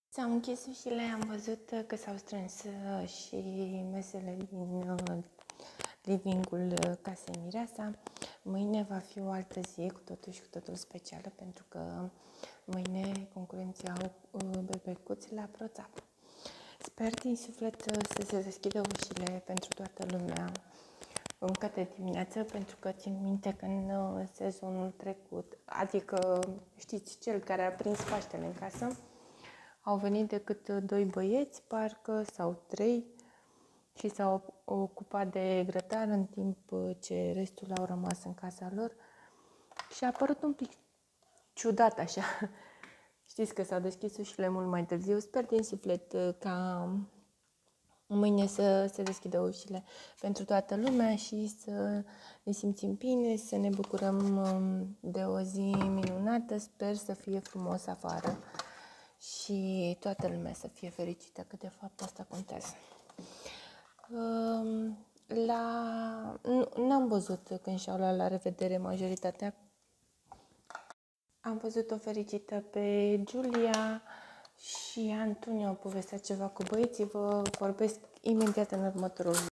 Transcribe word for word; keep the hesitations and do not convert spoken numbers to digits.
S-au închis ușile, am văzut că s-au strâns și mesele din living-ul casei Mireasa. Mâine va fi o altă zi, cu totul și cu totul specială, pentru că mâine concurenții au bebecuți la Proțap. Sper din suflet să se deschidă ușile pentru toată lumea încă de dimineață, pentru că țin minte că în sezonul trecut, adică știți, cel care a prins Paștele în casă, au venit decât doi băieți, parcă, sau trei, și s-au ocupat de grătar, în timp ce restul au rămas în casa lor. Și a părut un pic ciudat așa. Știți că s-au deschis ușile mult mai târziu. Sper din suflet ca mâine să se deschidă ușile pentru toată lumea și să ne simțim bine, să ne bucurăm de o zi minunată. Sper să fie frumos afară și toată lumea să fie fericită, că de fapt asta contează. La... N-am văzut când și-au luat la revedere majoritatea. Am văzut-o fericită pe Giulia și Antonio povestea ceva cu băieții. Vă vorbesc imediat în următorul